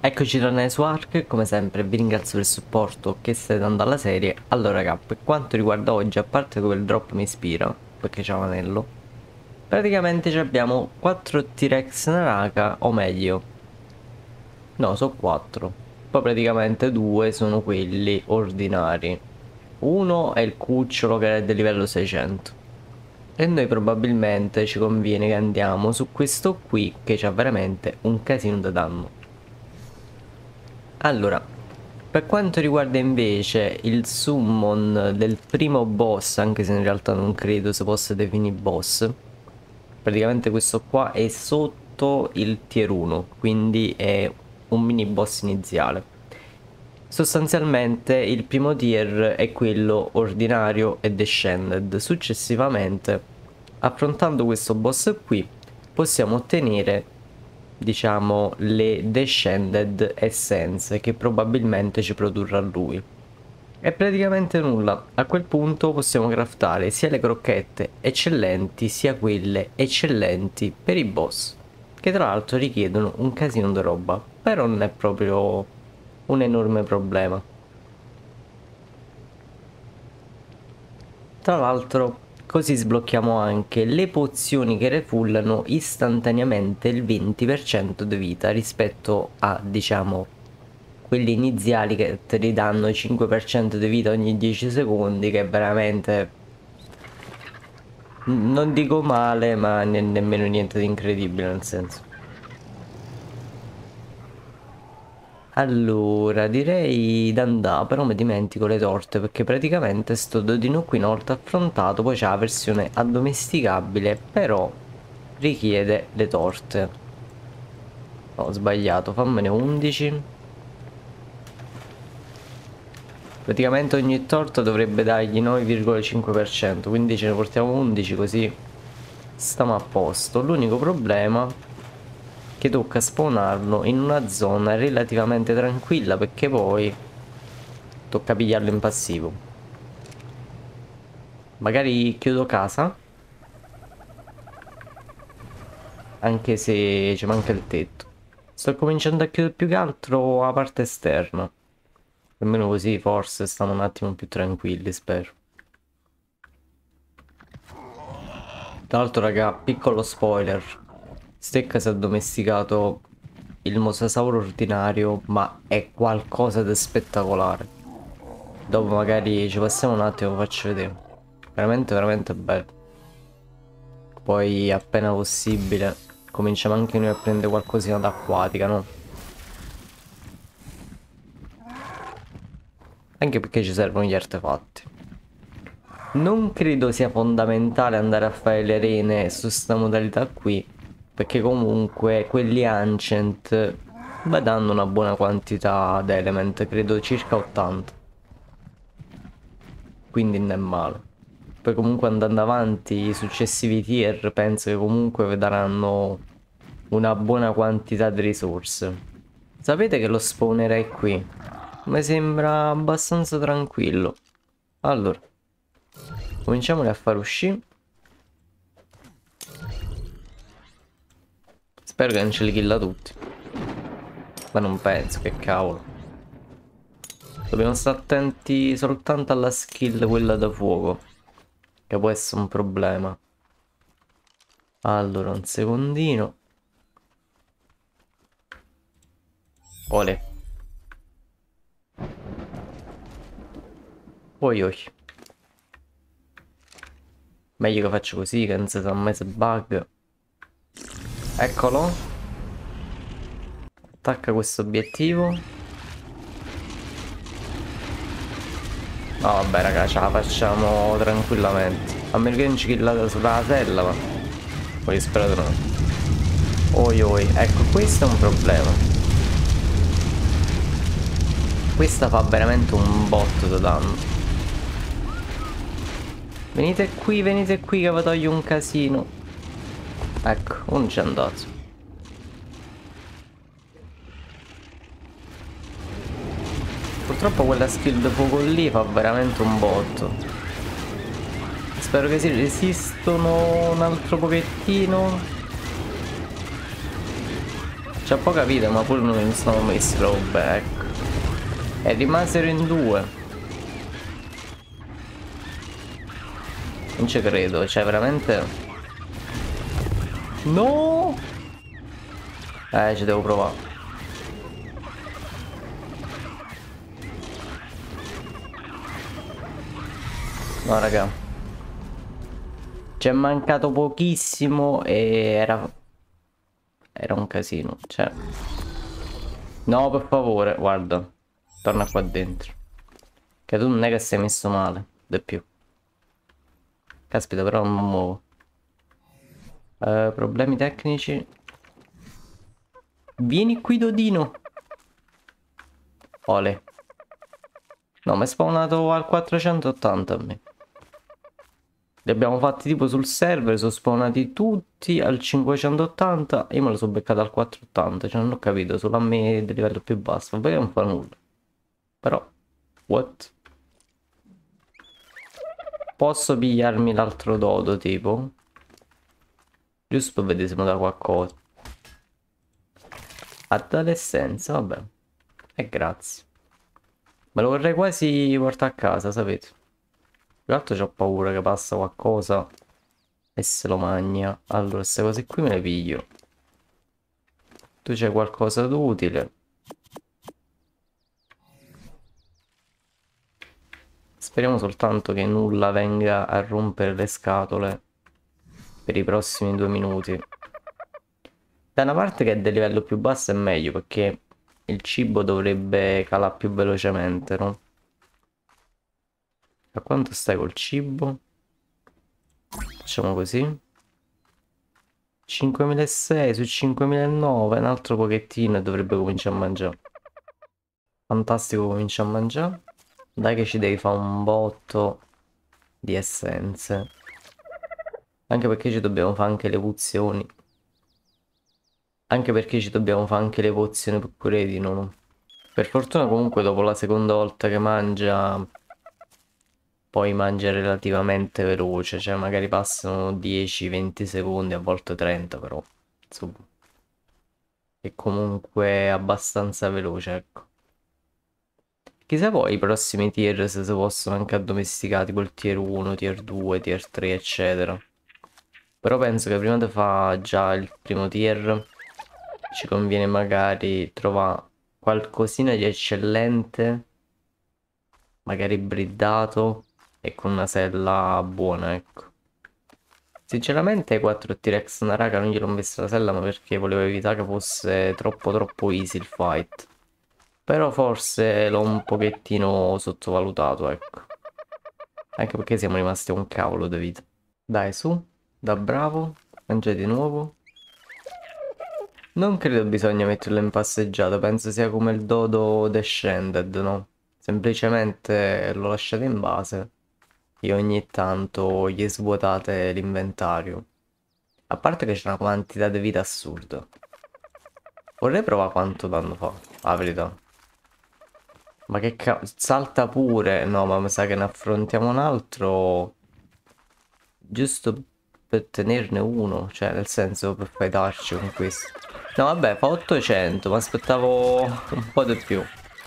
Eccoci tornati su Ark, come sempre vi ringrazio per il supporto che state dando alla serie. Allora raga, per quanto riguarda oggi, a parte quel drop mi ispira, perché c'è un anello, praticamente ci abbiamo 4 T-Rex Naraka, o meglio, no, sono 4. Poi praticamente 2 sono quelli ordinari. Uno è il cucciolo che è del livello 600. E noi probabilmente ci conviene che andiamo su questo qui che c'ha veramente un casino da danno. Allora, per quanto riguarda invece il summon del primo boss, anche se in realtà non credo si possa definire boss, praticamente questo qua è sotto il tier 1, quindi è un mini boss iniziale. Sostanzialmente il primo tier è quello ordinario e descended. Successivamente, affrontando questo boss qui, possiamo ottenere, diciamo, le descended essenze che probabilmente ci produrrà lui. È praticamente nulla. A quel punto possiamo craftare sia le crocchette eccellenti sia quelle eccellenti per i boss, che tra l'altro richiedono un casino di roba, però non è proprio un enorme problema. Tra l'altro così sblocchiamo anche le pozioni che refullano istantaneamente il 20% di vita rispetto a, diciamo, quelli iniziali che ti ridanno 5% di vita ogni 10 secondi, che è veramente, non dico male, ma nemmeno niente di incredibile, nel senso. Allora, direi d'andà, però mi dimentico le torte, perché praticamente sto dodino qui una volta affrontato, poi c'è la versione addomesticabile, però richiede le torte. No, ho sbagliato, fammene 11. Praticamente ogni torta dovrebbe dargli 9,5%, quindi ce ne portiamo 11 così stiamo a posto. L'unico problema è che tocca spawnarlo in una zona relativamente tranquilla, perché poi tocca pigliarlo in passivo. Magari chiudo casa, anche se ci manca il tetto. Sto cominciando a chiudere più che altro la parte esterna. Almeno così forse stiamo un attimo più tranquilli, spero. Tra l'altro raga, piccolo spoiler. Stecca si è addomesticato il mosasauro ordinario, ma è qualcosa di spettacolare. Dopo magari ci passiamo un attimo, lo faccio vedere. Veramente, veramente bello. Poi appena possibile cominciamo anche noi a prendere qualcosina d'acquatica, no? Anche perché ci servono gli artefatti. Non credo sia fondamentale andare a fare le arene su sta modalità qui, perché comunque quelli ancient beh, danno una buona quantità di element, credo circa 80. Quindi non è male. Poi comunque andando avanti i successivi tier penso che comunque daranno una buona quantità di risorse. Sapete che lo spawnerei qui? Mi sembra abbastanza tranquillo. Allora, cominciamoli a far uscire. Spero che non ce li killa tutti. Ma non penso, che cavolo. Dobbiamo stare attenti soltanto alla skill quella da fuoco, che può essere un problema. Allora, un secondino. Ole. Oi oi. Meglio che faccio così, che non si sa mai se bug. Eccolo. Attacca questo obiettivo. No vabbè raga, ce la facciamo tranquillamente. A meno che non ci killate sulla sella, ma poi spero di no. Oi oi, ecco questo è un problema. Questa fa veramente un botto di danno. Venite qui che vi toglio un casino. Ecco, uno c'è andato. Purtroppo quella skill di fuoco lì fa veramente un botto. Spero che si resistono un altro pochettino. C'ha poca vita, ma pure non sono messi proprio bene, ecco. E rimasero in due. Non ci credo, cioè veramente... No! Ci devo provare. No, raga. Ci è mancato pochissimo e era un casino, cioè... No, per favore, guarda. Torna qua dentro. Che tu non è che sei messo male, di più. Caspita, però non mi muovo. Problemi tecnici. Vieni qui, Dodino. Ole. No, mi è spawnato al 480 a me. Li abbiamo fatti tipo sul server, sono spawnati tutti al 580 e io me lo sono beccato al 480, cioè non ho capito, solo a me del livello più basso, vabbè non fa nulla. Però, what? Posso pigliarmi l'altro dodo tipo? Giusto per vedere se mi dà qualcosa. Adolescenza, vabbè. E grazie. Me lo vorrei quasi portare a casa, sapete? Tra l'altro c'ho paura che passa qualcosa e se lo magna. Allora, queste cose qui me le piglio. Tu c'hai qualcosa d'utile. Speriamo soltanto che nulla venga a rompere le scatole per i prossimi 2 minuti. Da una parte che è del livello più basso è meglio perché il cibo dovrebbe calare più velocemente, no? A quanto stai col cibo? Facciamo così. 5.600 su 5.900, un altro pochettino e dovrebbe cominciare a mangiare. Fantastico, comincia a mangiare. Dai che ci devi fare un botto di essenze. Anche perché ci dobbiamo fare anche le pozioni. Anche perché ci dobbiamo fare anche le pozioni per crediti, no? Per fortuna comunque dopo la seconda volta che mangia... Poi mangia relativamente veloce, cioè magari passano 10-20 secondi, a volte 30 però. Insomma. È comunque abbastanza veloce, ecco. Chissà poi i prossimi tier se si possono anche addomesticare, tipo il tier 1, tier 2, tier 3, eccetera. Però penso che prima di fare già il primo tier ci conviene magari trovare qualcosina di eccellente, magari bridato e con una sella buona, ecco. Sinceramente ai 4 T-Rex una raga non gliel'ho messa la sella, ma perché volevo evitare che fosse troppo easy il fight. Però forse l'ho un pochettino sottovalutato, ecco. Anche perché siamo rimasti a un cavolo di vita. Dai, su, da bravo, mangia di nuovo. Non credo bisogna metterlo in passeggiata, penso sia come il dodo descended, no? Semplicemente lo lasciate in base e ogni tanto gli svuotate l'inventario. A parte che c'è una quantità di vita assurda. Vorrei provare quanto danno fa, la verità. Ma che cavolo, salta pure. No, ma mi sa che ne affrontiamo un altro. Giusto per tenerne uno. Cioè, nel senso, per fightarci con questo. No, vabbè, fa 800. Mi aspettavo un po' di più.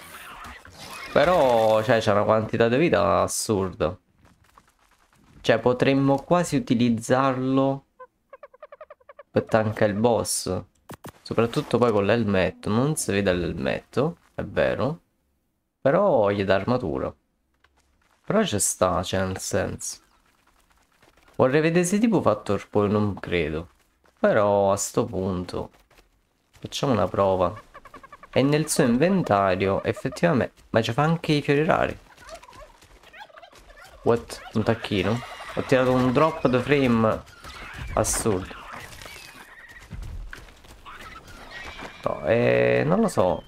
Però, cioè, c'è una quantità di vita assurda. Cioè, potremmo quasi utilizzarlo per tankare il boss. Soprattutto poi con l'elmetto. Non si vede l'elmetto, è vero. Però gli dà armatura. Però ci sta, cioè nel senso. Vorrei vedere se tipo Factor poi non credo. Però a sto punto facciamo una prova. E nel suo inventario effettivamente... Ma ci fa anche i fiori rari. What? Un tacchino? Ho tirato un drop di frame assurdo. No, non lo so.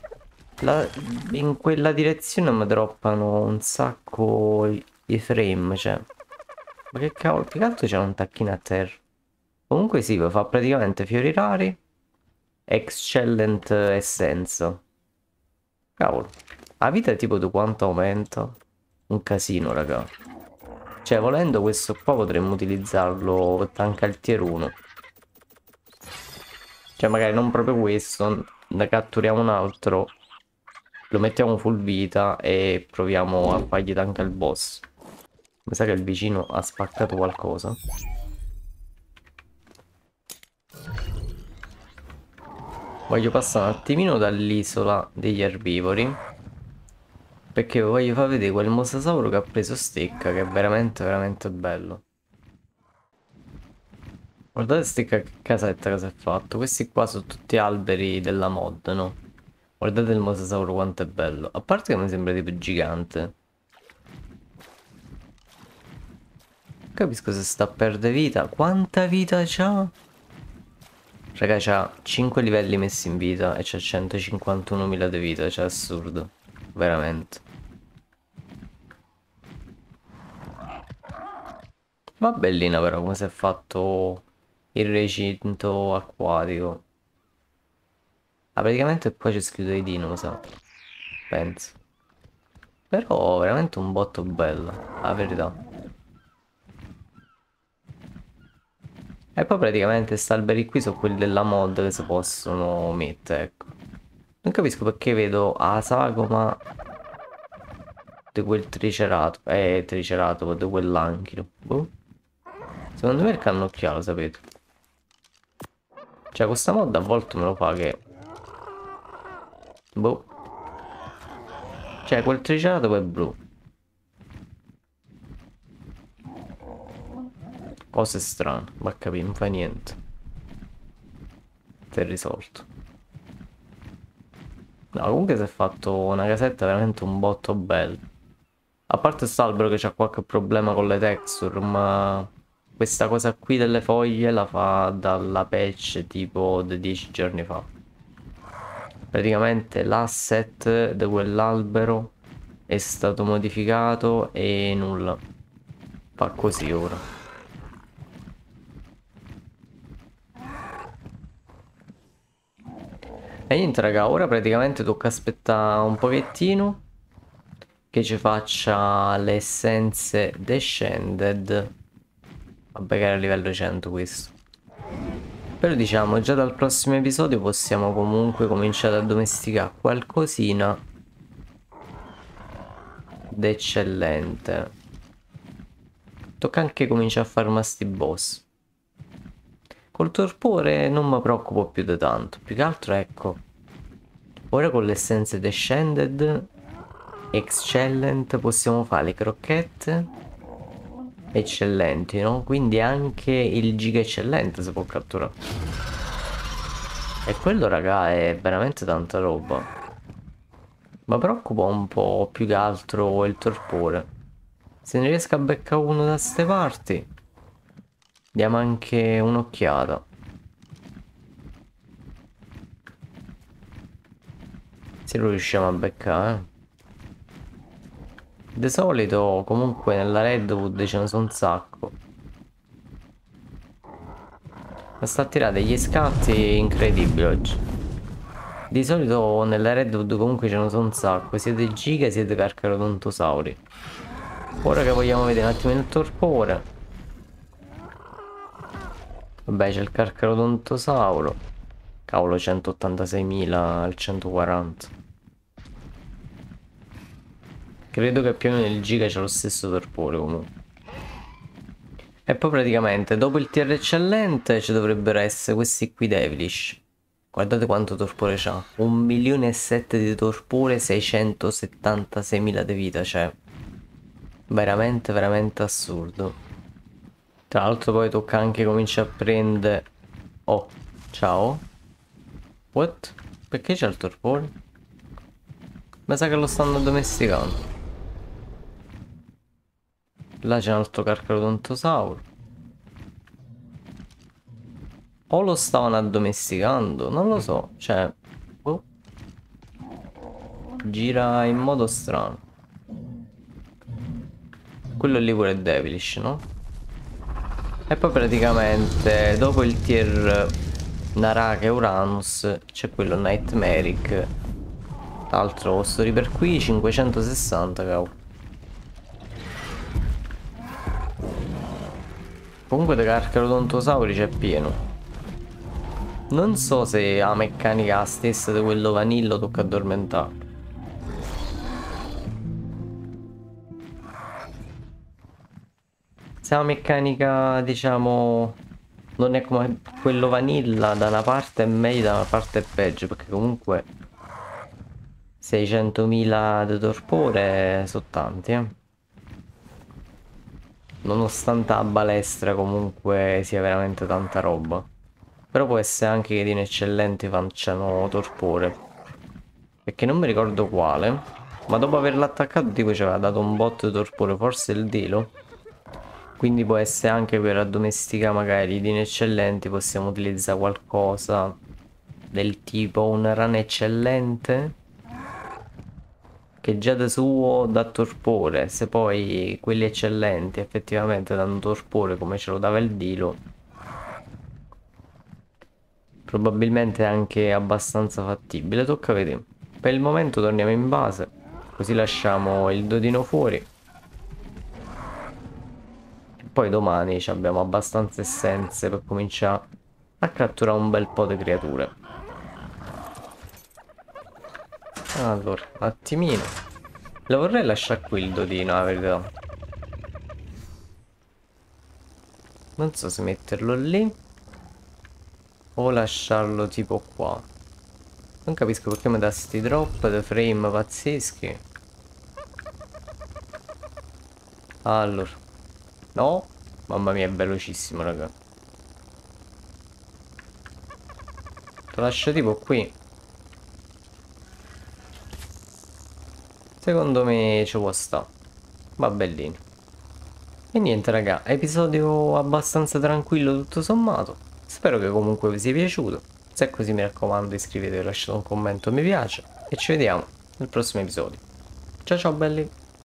In quella direzione mi droppano un sacco i frame, cioè. Ma che cavolo, più che altro c'è un tacchino a terra. Comunque sì, fa praticamente fiori rari. Excellent essenza. Cavolo. La vita tipo di quanto aumenta? Un casino, raga. Cioè, volendo questo qua potremmo utilizzarlo per tankare il tier 1. Cioè magari non proprio questo, ne catturiamo un altro, lo mettiamo full vita e proviamo a fargli tankare il boss. Mi sa che il vicino ha spaccato qualcosa. Voglio passare un attimino dall'isola degli erbivori, perché voglio far vedere quel mosasauro che ha preso stecca, che è veramente veramente bello. Guardate che casetta che si è fatto. Questi qua sono tutti alberi della mod, no? Guardate il mosasauro quanto è bello. A parte che mi sembra tipo gigante. Capisco se sta a perdere vita. Quanta vita c'ha? Raga, c'ha 5 livelli messi in vita e c'ha 151.000 di vita. Cioè, assurdo. Veramente. Ma bellina però come si è fatto il recinto acquatico. Ah, praticamente qua c'è scritto i dino, lo so. Penso. Però veramente un botto bella, la verità. E poi praticamente sti alberi qui sono quelli della mod che si possono mettere, ecco. Non capisco perché vedo la sagoma di quel triceratopo, di quell'anchilo. Boh. Secondo me il cannocchiale, sapete. Cioè questa mod a volte me lo fa che... Boh. Cioè quel triceratopo è blu. Cose strane, ma capì, non fa niente. Si è risolto. No, comunque si è fatto una casetta veramente un botto bella. A parte st'albero che c'ha qualche problema con le texture, ma questa cosa qui delle foglie la fa dalla patch tipo di 10 giorni fa. Praticamente l'asset di quell'albero è stato modificato e nulla. Fa così ora. E niente raga, ora praticamente tocca aspettare un pochettino che ci faccia le essenze Descended. Vabbè che era livello 100 questo. Però diciamo già dal prossimo episodio possiamo comunque cominciare ad addomesticare qualcosina d'eccellente. Tocca anche cominciare a farmare sti boss. Col torpore non mi preoccupo più di tanto. Più che altro ecco. Ora con le essenze Descended Excellent possiamo fare le crocchette eccellenti, no? Quindi anche il giga eccellente si può catturare. E quello raga è veramente tanta roba. Ma preoccupa un po' più che altro il torpore. Se ne riesco a beccare uno da ste parti, diamo anche un'occhiata. Se lo riusciamo a beccare, eh. Di solito comunque nella Redwood ce ne sono un sacco. Ma sta a tirare degli scatti incredibili oggi. Di solito nella Redwood comunque ce ne sono un sacco. Siete giga, siete carcarodontosauri. Ora che vogliamo vedere un attimo il torpore. Vabbè c'è il carcarodontosauro. Cavolo 186.000 al 140. Credo che più o meno il giga c'ha lo stesso torpore comunque. E poi praticamente dopo il tier eccellente ci dovrebbero essere questi qui devilish. Guardate quanto torpore c'ha. 1.700.000 di torpore, 676.000 di vita, cioè veramente veramente assurdo. Tra l'altro poi tocca anche cominciare a prendere... Oh, ciao. What? Perché c'è il torpore? Mi sa che lo stanno addomesticando. Là c'è un altro carcarodontosauro. O lo stavano addomesticando, non lo so, cioè... boh. Gira in modo strano. Quello lì pure è devilish, no? E poi praticamente dopo il tier Naraka e Uranus c'è quello Nightmaric. Tra l'altro sto Reaper qui 560, cavolo. Comunque da carcarodontosauri c'è pieno. Non so se la meccanica è la stessa di quello vanillo, tocca addormentarlo. Se la meccanica, diciamo, non è come quello vanilla, da una parte è meglio, da una parte è peggio, perché comunque 600.000 di torpore sono tanti, Nonostante la balestra comunque sia veramente tanta roba. Però può essere anche che di eccellenti facciano torpore. Perché non mi ricordo quale. Ma dopo averlo attaccato tipo ci aveva dato un botto di torpore, forse il Dilo. Quindi può essere anche per addomesticare magari i dini eccellenti possiamo utilizzare qualcosa del tipo un rana eccellente. Che già da suo dà torpore. Se poi quelli eccellenti effettivamente danno torpore come ce lo dava il Dilo. Probabilmente è anche abbastanza fattibile, tocca vedere. Per il momento torniamo in base, così lasciamo il Dodino fuori. Poi domani abbiamo abbastanza essenze per cominciare a catturare un bel po' di creature. Allora, un attimino. Lo vorrei lasciare qui il Dodino, la verità. Non so se metterlo lì o lasciarlo tipo qua. Non capisco perché mi dà sti drop di frame pazzeschi. Allora, no, mamma mia è velocissimo raga. Lo lascio tipo qui. Secondo me ci può sta. Va bellino. E niente raga, episodio abbastanza tranquillo tutto sommato. Spero che comunque vi sia piaciuto. Se è così mi raccomando iscrivetevi, lasciate un commento mi piace. E ci vediamo nel prossimo episodio. Ciao ciao belli.